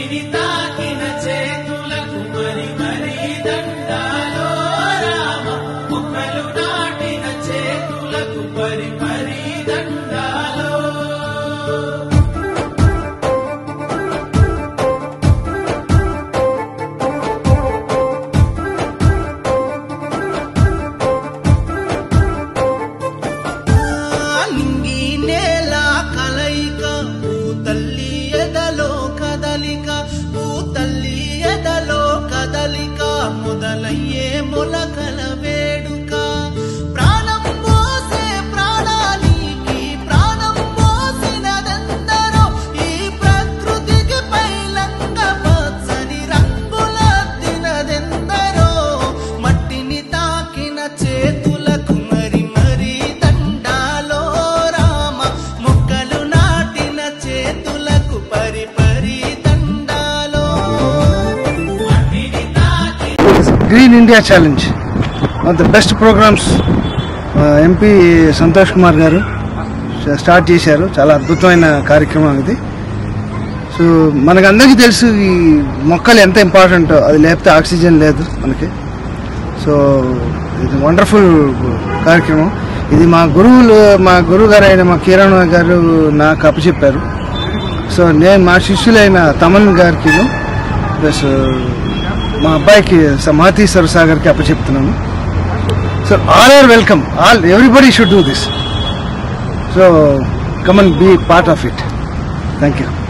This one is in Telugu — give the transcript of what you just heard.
మట్టిని తాకిన చేతులకు మరి మరి దండాలో రామ మొక్కలు నాటిన చేతులకు పరి పరి దండాలో మొదలయ్యే మొలకల వేడుక ప్రాణం పోసే ప్రాణానికి ప్రాణం పోసినదెందరో ఈ ప్రకృతికి పైలంగ పచ్చని రంగులద్దినదెందరో మట్టిని తాకిన చేతులకు మరి మరి దండాలో రామ మొక్కలు నాటిన చేతులకు పరి పరి దండాలో green India challenge one of the best programs MP Santosh Kumar గారు స్టార్ట్ చేశారు. చాలా అద్భుతమైన కార్యక్రమం ఇది. సో మనకు అందరికీ తెలుసు ఈ మొక్కలు ఎంత ఇంపార్టెంటో, అది లేకపోతే ఆక్సిజన్ లేదు మనకి. సో ఇది వండర్ఫుల్ కార్యక్రమం. ఇది మా గురువు గారు అయిన మా కిరణ్ గారు నాకు అప్పచెప్పారు. సో నేను మా శిష్యులైన తమన్ గారికి ప్లస్ మా అబ్బాయికి మాతి సరసాగర్కి అప్పచెప్తున్నాను. So all are welcome, everybody should do this. So come and be part of it. Thank you.